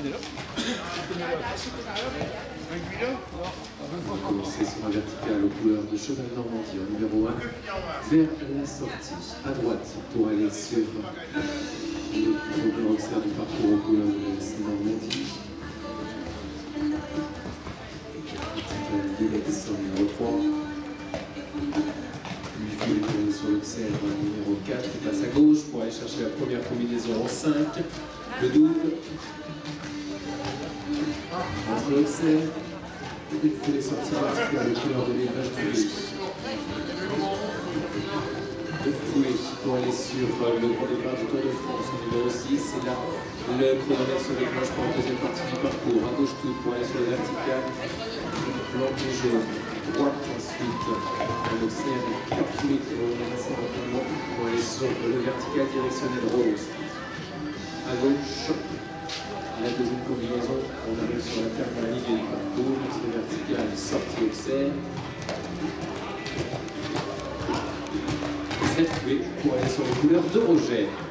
commencer sur un vertical aux couleurs de cheval Normandie au numéro 1 vers la sortie à droite pour aller sur le premier observe du parcours aux couleurs de la Normandie. Son numéro 3. Lui fait sur l'observe numéro 4. Il passe à gauche pour aller chercher la première combinaison en 5. Le double. Entre l'observe. Il faut les sorties verticales aux couleurs de l'élevage du blé. Le fouet pour aller sur le grand départ du Tour de France au numéro 6. Et là, le chronomètre se déclenche pour la deuxième partie du parcours. À gauche tout pour aller sur le vertical. Blanc et jaune. Droite ensuite. On observe 4 minutes pour aller sur le vertical directionnel rose. À gauche. La deuxième combinaison, on arrive sur la dernière ligne du parcours, c'est vertical, sortie observe. 7 pour aller sur les couleurs de Roger.